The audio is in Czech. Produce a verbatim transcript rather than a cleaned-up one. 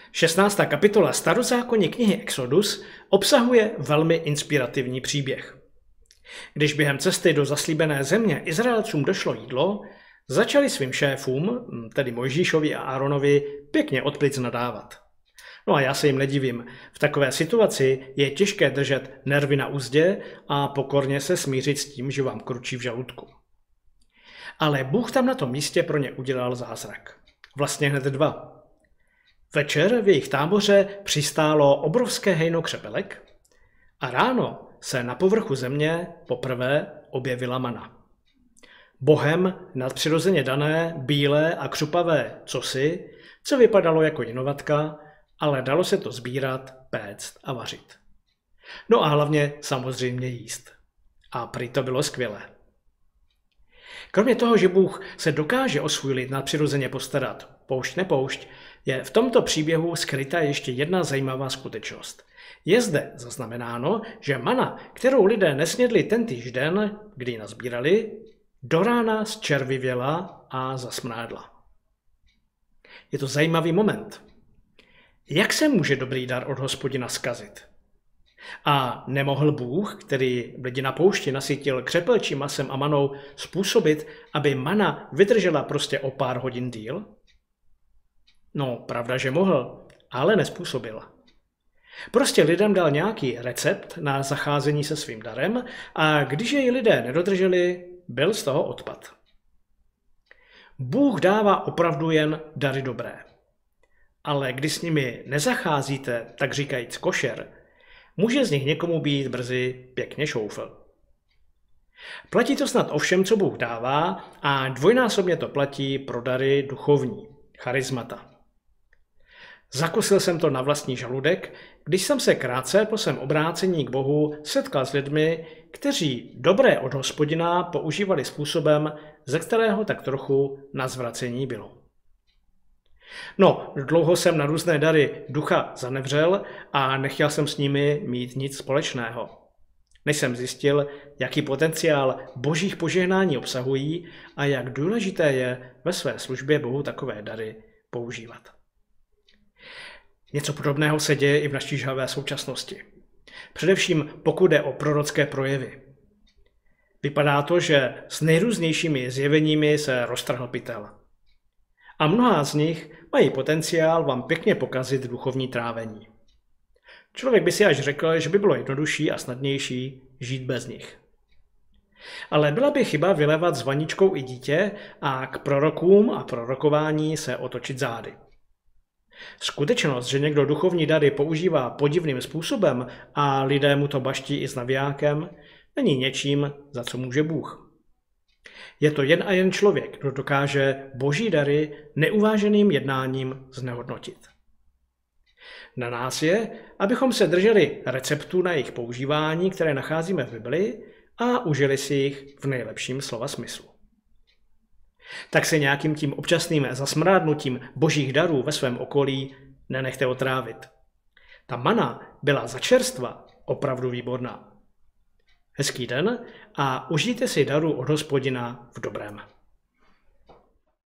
šestnáctá kapitola starozákonní knihy Exodus obsahuje velmi inspirativní příběh. Když během cesty do zaslíbené země Izraelcům došlo jídlo, začali svým šéfům, tedy Mojžíšovi a Áronovi, pěkně od plic nadávat. No a já se jim nedivím. V takové situaci je těžké držet nervy na uzdě a pokorně se smířit s tím, že vám kručí v žaludku. Ale Bůh tam na tom místě pro ně udělal zázrak. Vlastně hned dva. Večer v jejich táboře přistálo obrovské hejno křepelek a ráno se na povrchu země poprvé objevila mana. Bohem nadpřirozeně dané, bílé a křupavé cosi, co vypadalo jako jinovatka, ale dalo se to sbírat, péct a vařit. No a hlavně samozřejmě jíst. A prý to bylo skvělé. Kromě toho, že Bůh se dokáže o svůj lid nadpřirozeně postarat, poušť nepoušť, je v tomto příběhu skrytá ještě jedna zajímavá skutečnost. Je zde zaznamenáno, že mana, kterou lidé nesnědli tentýž den, kdy ji nazbírali, do rána zčervivěla a zasmrádla. Je to zajímavý moment. Jak se může dobrý dar od Hospodina zkazit? A nemohl Bůh, který lidi na poušti nasytil křepelčím masem a manou, způsobit, aby mana vydržela prostě o pár hodin díl? No, pravda, že mohl, ale nezpůsobil. Prostě lidem dal nějaký recept na zacházení se svým darem a když jej lidé nedodrželi, byl z toho odpad. Bůh dává opravdu jen dary dobré. Ale když s nimi nezacházíte, tak říkajíc košer, může z nich někomu být brzy pěkně šoufl. Platí to snad o všem, co Bůh dává, a dvojnásobně to platí pro dary duchovní, charismata. Zakusil jsem to na vlastní žaludek, když jsem se krátce po svém obrácení k Bohu setkal s lidmi, kteří dobré od Hospodina používali způsobem, ze kterého tak trochu na zvracení bylo. No, dlouho jsem na různé dary ducha zanevřel a nechtěl jsem s nimi mít nic společného. Než jsem zjistil, jaký potenciál božích požehnání obsahují a jak důležité je ve své službě Bohu takové dary používat. Něco podobného se děje i v naší žhavé současnosti. Především pokud jde o prorocké projevy. Vypadá to, že s nejrůznějšími zjeveními se roztrhl pytel. A mnohá z nich mají potenciál vám pěkně pokazit duchovní trávení. Člověk by si až řekl, že by bylo jednodušší a snadnější žít bez nich. Ale byla by chyba vylevat s vaničkou i dítě a k prorokům a prorokování se otočit zády. Skutečnost, že někdo duchovní dary používá podivným způsobem a lidé mu to baští i s navijákem, není něčím, za co může Bůh. Je to jen a jen člověk, kdo dokáže boží dary neuváženým jednáním znehodnotit. Na nás je, abychom se drželi receptů na jejich používání, které nacházíme v Biblii, a užili si jich v nejlepším slova smyslu. Tak se nějakým tím občasným zasmrádnutím božích darů ve svém okolí nenechte otrávit. Ta mana byla za čerstva opravdu výborná. Hezký den a užijte si daru od Hospodina v dobrém.